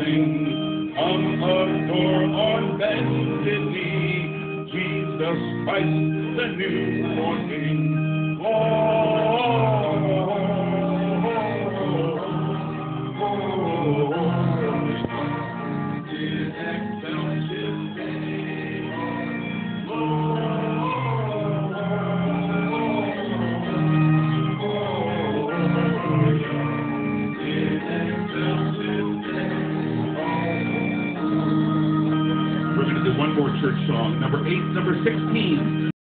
sing. Come adore on bended knee, Jesus Christ, the newborn King. We're going to do one more church song, number 16.